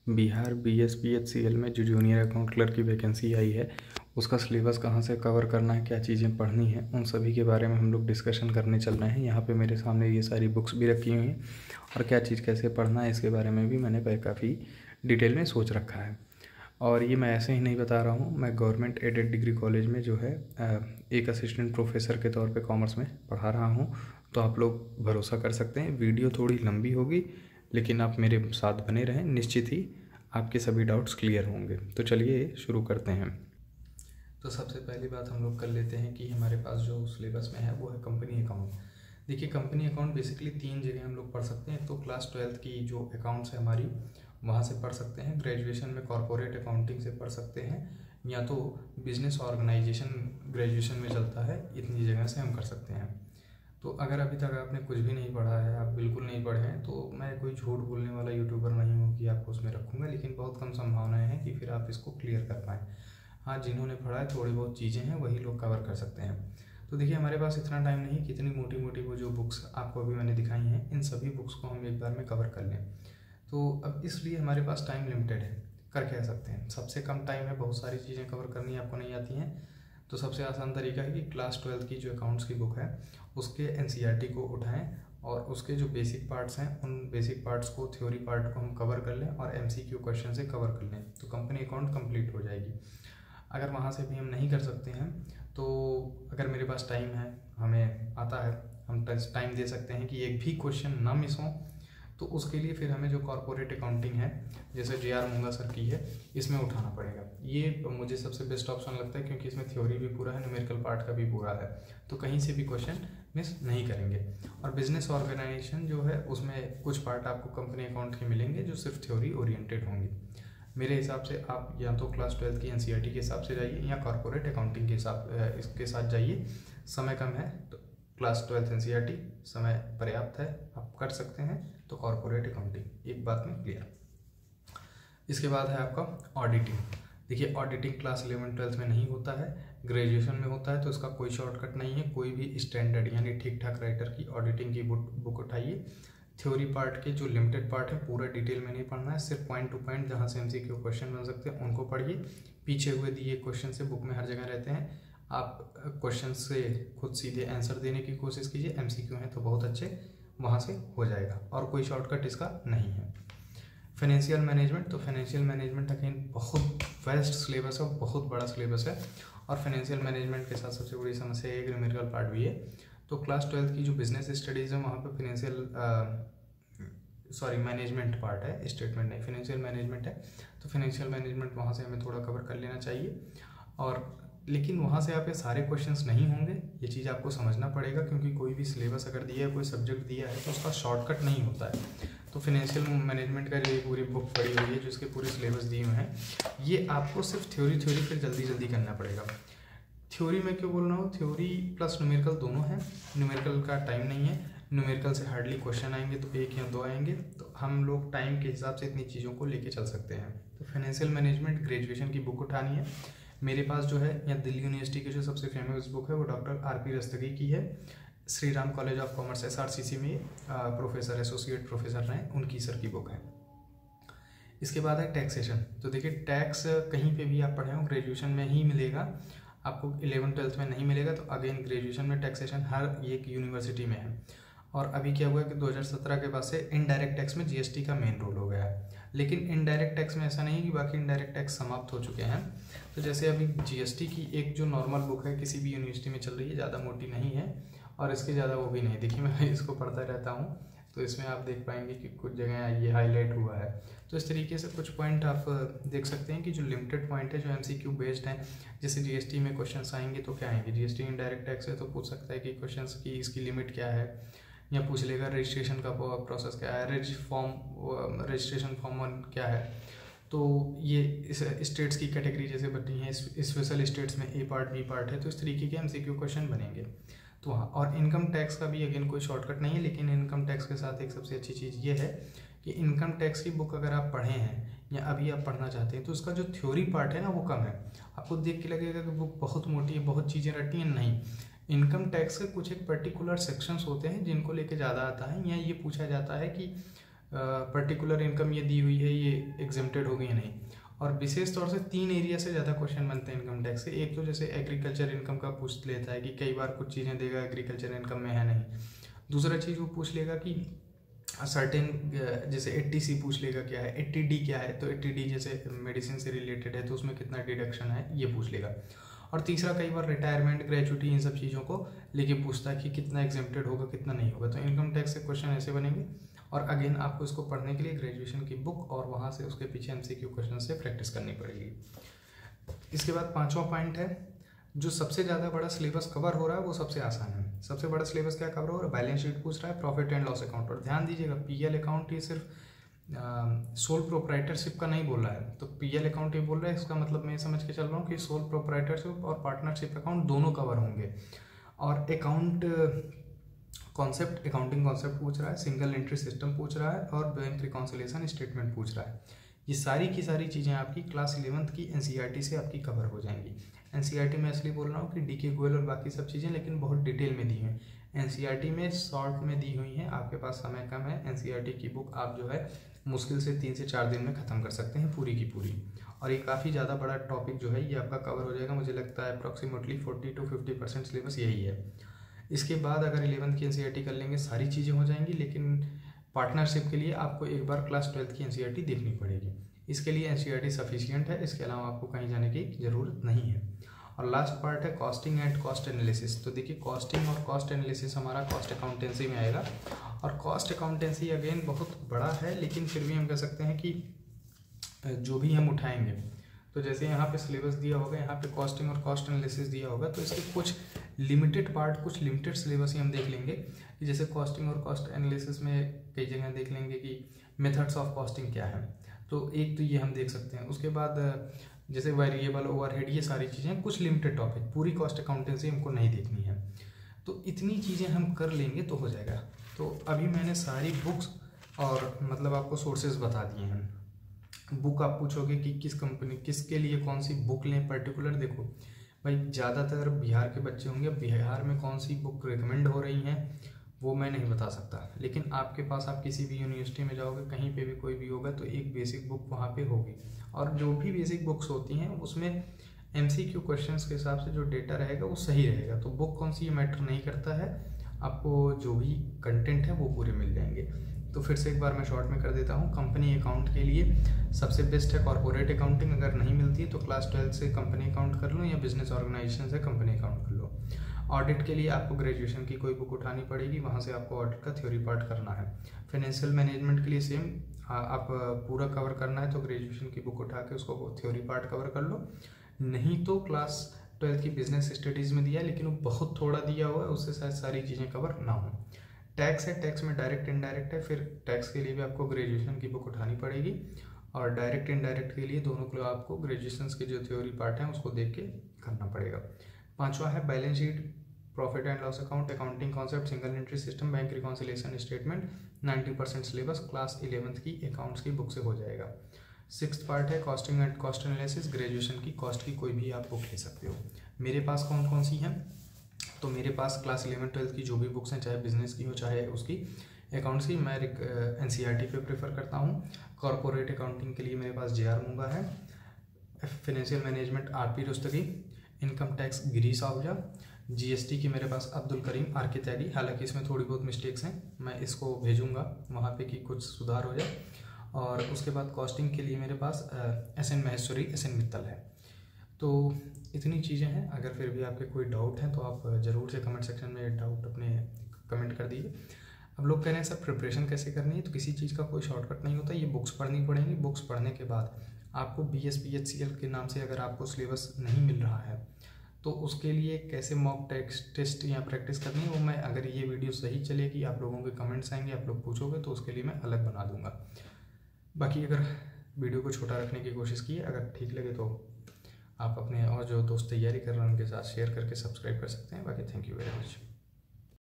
Bihar BSPHCL में जो junior account clerk की वैकेंसी आई है उसका सिलेबस कहाँ से कवर करना है, क्या चीज़ें पढ़नी है, उन सभी के बारे में हम लोग डिस्कशन करने चल रहे हैं। यहाँ पे मेरे सामने ये सारी बुक्स भी रखी हुई हैं और क्या चीज़ कैसे पढ़ना है इसके बारे में भी मैंने काफ़ी डिटेल में सोच रखा है। और ये मैं ऐसे ही नहीं बता रहा हूँ, मैं गवर्नमेंट एडेड डिग्री कॉलेज में जो है एक असिस्टेंट प्रोफेसर के तौर पे कॉमर्स में पढ़ा रहा हूँ। तो आप लोग भरोसा कर सकते हैं। वीडियो थोड़ी लंबी होगी लेकिन आप मेरे साथ बने रहें, निश्चित ही आपके सभी डाउट्स क्लियर होंगे। तो चलिए शुरू करते हैं। तो सबसे पहली बात हम लोग कर लेते हैं कि हमारे पास जो सिलेबस में है वो है कंपनी अकाउंट। देखिए, कंपनी अकाउंट बेसिकली 3 जगह हम लोग पढ़ सकते हैं। तो क्लास 12th की जो अकाउंट्स है हमारी, वहाँ से पढ़ सकते हैं। ग्रेजुएशन में कॉरपोरेट अकाउंटिंग से पढ़ सकते हैं, या तो बिजनेस ऑर्गेनाइजेशन ग्रेजुएशन में चलता है, इतनी जगह से हम कर सकते हैं। तो अगर अभी तक आपने कुछ भी नहीं पढ़ा है, आप बिल्कुल नहीं पढ़े हैं, तो मैं कोई झूठ बोलने वाला यूट्यूबर नहीं हूँ कि आपको उसमें रखूँगा, लेकिन बहुत कम संभावनाएं हैं कि फिर आप इसको क्लियर कर पाएँ। हाँ, जिन्होंने पढ़ा है थोड़ी बहुत चीज़ें हैं वही लोग कवर कर सकते हैं। तो देखिए, हमारे पास इतना टाइम नहीं, कितनी मोटी मोटी वो जो बुक्स आपको अभी मैंने दिखाई हैं, इन सभी बुक्स को हम एक बार में कवर कर लें। तो अब इसलिए हमारे पास टाइम लिमिटेड है। कर कह सकते हैं सबसे कम टाइम है, बहुत सारी चीज़ें कवर करनी आपको नहीं आती हैं। तो सबसे आसान तरीका है कि क्लास 12th की जो अकाउंट्स की बुक है उसके NCERT को उठाएं और उसके जो बेसिक पार्ट्स हैं उन बेसिक पार्ट्स को, थ्योरी पार्ट को हम कवर कर लें और MCQ क्वेश्चन से कवर कर लें, तो कंपनी अकाउंट कंप्लीट हो जाएगी। अगर वहाँ से भी हम नहीं कर सकते हैं तो अगर मेरे पास टाइम है, हमें आता है, हम टाइम दे सकते हैं कि एक भी क्वेश्चन ना मिस हो, तो उसके लिए फिर हमें जो कॉर्पोरेट अकाउंटिंग है जैसे JR मूंगा सर की है, इसमें उठाना पड़ेगा। ये मुझे सबसे बेस्ट ऑप्शन लगता है क्योंकि इसमें थ्योरी भी पूरा है, न्यूमेरिकल पार्ट का भी पूरा है, तो कहीं से भी क्वेश्चन मिस नहीं करेंगे। और बिजनेस ऑर्गेनाइजेशन जो है उसमें कुछ पार्ट आपको कंपनी अकाउंट के मिलेंगे जो सिर्फ थ्योरी ओरिएंटेड होंगी। मेरे हिसाब से आप या तो क्लास 12th की NCERT के हिसाब से जाइए या कॉर्पोरेट अकाउंटिंग के हिसाब इसके साथ जाइए। समय कम है तो क्लास 12th NCERT, समय पर्याप्त है, आप कर सकते हैं तो कॉर्पोरेट अकाउंटिंग। एक बात में क्लियर। इसके बाद है आपका ऑडिटिंग। देखिए, ऑडिटिंग क्लास 11-12 में नहीं होता है, ग्रेजुएशन में होता है, तो इसका कोई शॉर्टकट नहीं है। कोई भी स्टैंडर्ड यानी ठीक ठाक राइटर की ऑडिटिंग की बुक उठाइए। थ्योरी पार्ट के जो लिमिटेड पार्ट है पूरा डिटेल में नहीं पढ़ना है, सिर्फ पॉइंट टू पॉइंट जहाँ से MCQ क्वेश्चन बन सकते हैं उनको पढ़िए। पीछे हुए दिए क्वेश्चन से बुक में हर जगह रहते हैं, आप क्वेश्चन से खुद सीधे आंसर देने की कोशिश कीजिए। MCQ है तो बहुत अच्छे, वहाँ से हो जाएगा और कोई शॉर्टकट इसका नहीं है। फाइनेंशियल मैनेजमेंट, तो फाइनेंशियल मैनेजमेंट अगेन बहुत वेस्ट सिलेबस है, बहुत बड़ा सिलेबस है। और फाइनेंशियल मैनेजमेंट के साथ सबसे बड़ी समस्या एक न्यूमेरिकल पार्ट भी है। तो क्लास 12th की जो बिजनेस स्टडीज़ है वहाँ पे मैनेजमेंट पार्ट है, स्टेटमेंट नहीं, फाइनेंशियल मैनेजमेंट है। तो फाइनेंशियल मैनेजमेंट वहाँ से हमें थोड़ा कवर कर लेना चाहिए। और लेकिन वहाँ से आपके सारे क्वेश्चंस नहीं होंगे, ये चीज़ आपको समझना पड़ेगा, क्योंकि कोई भी सिलेबस अगर दिया है, कोई सब्जेक्ट दिया है तो उसका शॉर्टकट नहीं होता है। तो फाइनेंशियल मैनेजमेंट का जो पूरी बुक पड़ी हुई है, जो इसके पूरे सिलेबस दिए हुए हैं, ये आपको सिर्फ थ्योरी फिर जल्दी करना पड़ेगा। थ्योरी में क्यों बोल रहा हूँ, थ्योरी प्लस न्यूमेरिकल दोनों है। न्यूमेरिकल का टाइम नहीं है, न्यूमेरिकल से हार्डली क्वेश्चन आएंगे, तो 1 या 2 आएंगे, तो हम लोग टाइम के हिसाब से इतनी चीज़ों को लेके चल सकते हैं। तो फाइनेंशियल मैनेजमेंट ग्रेजुएशन की बुक उठानी है। मेरे पास जो है, या दिल्ली यूनिवर्सिटी की जो सबसे फेमस बुक है वो डॉक्टर RP रस्तगी की है। Shri Ram college of commerce SRCC में प्रोफेसर, एसोसिएट प्रोफेसर रहे, उनकी सर की बुक है। इसके बाद है टैक्सेशन। तो देखिए, टैक्स कहीं पे भी आप पढ़े हो ग्रेजुएशन में ही मिलेगा आपको, 11-12 में नहीं मिलेगा। तो अगेन ग्रेजुएशन में टैक्सेशन हर एक यूनिवर्सिटी में है। और अभी क्या हुआ है कि 2017 के बाद से इनडायरेक्ट टैक्स में GST का मेन रोल हो गया है। लेकिन इनडायरेक्ट टैक्स में ऐसा नहीं है कि बाकी इनडायरेक्ट टैक्स समाप्त हो चुके हैं। तो जैसे अभी GST की एक जो नॉर्मल बुक है किसी भी यूनिवर्सिटी में चल रही है, ज़्यादा मोटी नहीं है और इसके ज़्यादा वो भी नहीं। देखिए, मैं इसको पढ़ता रहता हूँ तो इसमें आप देख पाएंगे कि कुछ जगह ये हाईलाइट हुआ है। तो इस तरीके से कुछ पॉइंट आप देख सकते हैं कि जो लिमिटेड पॉइंट है, जो MCQ बेस्ड हैं। जैसे GST में क्वेश्चंस आएंगे तो क्या आएंगे, GST इनडायरेक्ट टैक्स है तो पूछ सकता है कि क्वेश्चंस की इसकी लिमिट क्या है, या पूछ लेगा रजिस्ट्रेशन का प्रोसेस क्या है, रजिस्ट्रेशन फॉर्म 1 क्या है। तो ये इस स्टेट्स की कैटेगरी जैसे बनी है, स्पेशल स्टेट्स में A पार्ट B पार्ट है, तो इस तरीके के MCQ क्वेश्चन बनेंगे। तो हाँ, और इनकम टैक्स का भी अगेन कोई शॉर्टकट नहीं है, लेकिन इनकम टैक्स के साथ एक सबसे अच्छी चीज़ ये है कि इनकम टैक्स की बुक अगर आप पढ़े हैं या अभी आप पढ़ना चाहते हैं तो उसका जो थ्योरी पार्ट है ना वो कम है। आपको देख के लगेगा कि बुक बहुत मोटी है, बहुत चीज़ें रटी हैं, नहीं। इनकम टैक्स के कुछ एक पर्टिकुलर सेक्शंस होते हैं जिनको लेके ज़्यादा आता है, या ये पूछा जाता है कि पर्टिकुलर इनकम ये दी हुई है, ये एग्जेम्प्टेड होगी या नहीं। और विशेष तौर से 3 एरिया से ज़्यादा क्वेश्चन बनते हैं इनकम टैक्स के। एक तो जैसे एग्रीकल्चर इनकम का पूछ लेता है कि कई बार कुछ चीज़ें देगा एग्रीकल्चर इनकम में है नहीं। दूसरा चीज़ वो पूछ लेगा कि सर्टेन, जैसे 80C पूछ लेगा क्या है, 80D क्या है, तो 80D जैसे मेडिसिन से रिलेटेड है तो उसमें कितना डिडक्शन है ये पूछ लेगा। और तीसरा कई बार रिटायरमेंट, ग्रेजुटी, इन सब चीज़ों को लेके पूछता है कि कितना एग्जेम्प्टेड होगा कितना नहीं होगा। तो इनकम टैक्स से क्वेश्चन ऐसे बनेंगे। और अगेन आपको इसको पढ़ने के लिए ग्रेजुएशन की बुक और वहाँ से उसके पीछे MCQ क्वेश्चन से प्रैक्टिस करनी पड़ेगी। इसके बाद 5वां पॉइंट है, जो सबसे ज़्यादा बड़ा सिलेबस कवर हो रहा है वो सबसे आसान है। सबसे बड़ा सिलेबस क्या कवर हो रहा है? बैलेंस शीट पूछ रहा है, प्रॉफिट एंड लॉस अकाउंट। और ध्यान दीजिएगा PL अकाउंट ये सिर्फ सोल प्रोप्राइटरशिप का नहीं बोल रहा है। तो PL अकाउंट ये बोल रहा है, इसका मतलब मैं समझ के चल रहा हूँ कि सोल प्रोप्राइटरशिप और पार्टनरशिप अकाउंट दोनों कवर होंगे। और अकाउंट कॉन्सेप्ट, अकाउंटिंग कॉन्सेप्ट पूछ रहा है, सिंगल एंट्री सिस्टम पूछ रहा है और बैंक रिकॉन्सिलिएशन स्टेटमेंट पूछ रहा है। ये सारी की सारी चीज़ें आपकी क्लास 11th की NCERT से आपकी कवर हो जाएंगी। NCERT में इसलिए बोल रहा हूँ कि DK गोयल और बाकी सब चीज़ें लेकिन बहुत डिटेल में दी हैं। NCERT में शॉर्ट में दी हुई हैं, आपके पास समय कम है। NCERT की बुक आप जो है मुश्किल से 3 से 4 दिन में ख़त्म कर सकते हैं पूरी की पूरी। और ये काफ़ी ज़्यादा बड़ा टॉपिक जो है ये आपका कवर हो जाएगा। मुझे लगता है अप्रॉक्सीमेटली 40 to 50% सिलेबस यही है। इसके बाद अगर 11th की NCERT कर लेंगे सारी चीज़ें हो जाएंगी, लेकिन पार्टनरशिप के लिए आपको एक बार क्लास 12th की NCERT देखनी पड़ेगी। इसके लिए NCERT सफिशिएंट है, इसके अलावा आपको कहीं जाने की ज़रूरत नहीं है। और लास्ट पार्ट है कॉस्टिंग एंड कॉस्ट एनालिसिस। तो देखिए कॉस्टिंग और कॉस्ट एनालिसिस हमारा कॉस्ट अकाउंटेंसी में आएगा। और कॉस्ट अकाउंटेंसी अगेन बहुत बड़ा है, लेकिन फिर भी हम कह सकते हैं कि जो भी हम उठाएंगे, तो जैसे यहाँ पे सिलेबस दिया होगा, यहाँ पे कॉस्टिंग और कॉस्ट एनालिसिस दिया होगा, तो इसके कुछ लिमिटेड पार्ट, कुछ लिमिटेड सिलेबस ही हम देख लेंगे कि जैसे कॉस्टिंग और कॉस्ट एनालिसिस में कई जगह देख लेंगे कि मेथड्स ऑफ कॉस्टिंग क्या है, तो एक तो ये हम देख सकते हैं। उसके बाद जैसे वेरिएबल, ओवरहेड, ये सारी चीज़ें कुछ लिमिटेड टॉपिक, पूरी कॉस्ट अकाउंटेंसी हमको नहीं देखनी है। तो इतनी चीज़ें हम कर लेंगे तो हो जाएगा। तो अभी मैंने सारी बुक्स और मतलब आपको सोर्सेज बता दिए हैं। बुक आप पूछोगे कि किस कंपनी, किसके लिए कौन सी बुक लें पर्टिकुलर, देखो भाई ज़्यादातर बिहार के बच्चे होंगे, बिहार में कौन सी बुक रिकमेंड हो रही हैं वो मैं नहीं बता सकता, लेकिन आपके पास आप किसी भी यूनिवर्सिटी में जाओगे, कहीं पे भी कोई भी होगा तो एक बेसिक बुक वहाँ पे होगी। और जो भी बेसिक बुक्स होती हैं उसमें MCQ क्वेश्चंस के हिसाब से जो डेटा रहेगा वो सही रहेगा। तो बुक कौन सी ये मैटर नहीं करता है, आपको जो भी कंटेंट है वो पूरे मिल जाएंगे। तो फिर से एक बार मैं शॉर्ट में कर देता हूँ। कंपनी अकाउंट के लिए सबसे बेस्ट है कॉर्पोरेट अकाउंटिंग, अगर नहीं मिलती है तो क्लास 12 से कंपनी अकाउंट कर लो या बिजनेस ऑर्गेनाइजेशन से कंपनी अकाउंट कर लो। ऑडिट के लिए आपको ग्रेजुएशन की कोई बुक उठानी पड़ेगी, वहाँ से आपको ऑडिट का थ्योरी पार्ट करना है। फाइनेंशियल मैनेजमेंट के लिए सेम, आप पूरा कवर करना है तो ग्रेजुएशन की बुक उठा के उसको थ्योरी पार्ट कवर कर लो। नहीं तो क्लास 12 की बिजनेस स्टडीज़ में दिया है लेकिन वो बहुत थोड़ा दिया हुआ है, उससे शायद सारी चीज़ें कवर ना हो। टैक्स है, टैक्स में डायरेक्ट इनडायरेक्ट है, फिर टैक्स के लिए भी आपको ग्रेजुएशन की बुक उठानी पड़ेगी। और डायरेक्ट इनडायरेक्ट के लिए दोनों को आपको ग्रेजुएशन के जो थ्योरी पार्ट हैं उसको देख के करना पड़ेगा। 5वां है balance sheet, profit and loss account, accounting concept, single entry system, bank reconciliation statement. 90% syllabus class 11th की अकाउंट्स की बुक से हो जाएगा। 6th पार्ट है costing and cost analysis, graduation की कॉस्ट की कोई भी आप बुक ले सकते हो। मेरे पास कौन कौन सी हैं, तो मेरे पास क्लास 11-12 की जो भी बुक्स हैं, चाहे बिजनेस की हो चाहे उसकी अकाउंट्स की, मैं NCERT पे प्रेफर करता हूँ। कॉर्पोरेट अकाउंटिंग के लिए मेरे पास JR मूंगा है, financial management RP Rustagi, income tax Girish Ahuja, GST की मेरे पास अब्दुल करीम RK त्यागी। हालांकि इसमें थोड़ी बहुत मिस्टेक्स हैं, मैं इसको भेजूंगा वहाँ पे कि कुछ सुधार हो जाए। और उसके बाद कॉस्टिंग के लिए मेरे पास SN महेश्वरी, SN मित्तल है। तो इतनी चीज़ें हैं। अगर फिर भी आपके कोई डाउट हैं तो आप ज़रूर से कमेंट सेक्शन में डाउट अपने कमेंट कर दीजिए। अब लोग कह रहे हैं सर प्रिपरेशन कैसे करनी है, तो किसी चीज़ का कोई शॉर्टकट नहीं होता, ये बुक्स पढ़नी पड़ेंगी। बुक्स पढ़ने के बाद आपको BSPHCL के नाम से अगर आपको सिलेबस नहीं मिल रहा है तो उसके लिए कैसे मॉक टेस्ट या प्रैक्टिस करनी है वो मैं, अगर ये वीडियो सही चलेगी, आप लोगों के कमेंट्स आएंगे, आप लोग पूछोगे तो उसके लिए मैं अलग बना दूंगा। बाकी अगर वीडियो को छोटा रखने की कोशिश की, अगर ठीक लगे तो आप अपने और जो दोस्त तैयारी कर रहे हैं उनके साथ शेयर करके सब्सक्राइब कर सकते हैं। बाकी थैंक यू वेरी मच।